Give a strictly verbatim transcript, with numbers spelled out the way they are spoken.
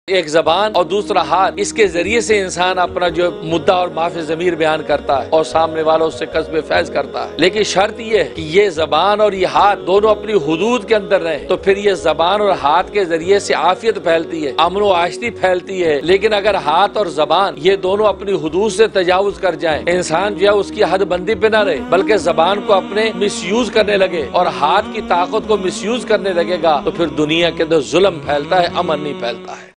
एक जबान और दूसरा हाथ, इसके जरिए से इंसान अपना जो मुद्दा और माफी ज़मीर बयान करता है और सामने वाला उससे कस्बे फैज करता है। लेकिन शर्त यह है कि ये जबान और ये हाथ दोनों अपनी हुदूद के अंदर रहे, तो फिर ये जबान और हाथ के जरिए से आफियत फैलती है, अमन व आशती फैलती है। लेकिन अगर हाथ और जबान ये दोनों अपनी हुदूद से तजावुज कर जाए, इंसान जो है उसकी हदबंदी पे न रहे बल्कि जबान को अपने मिसयूज करने लगे और हाथ की ताकत को मिसयूज करने लगेगा, तो फिर दुनिया के अंदर जुल्म फैलता है, अमन नहीं फैलता है।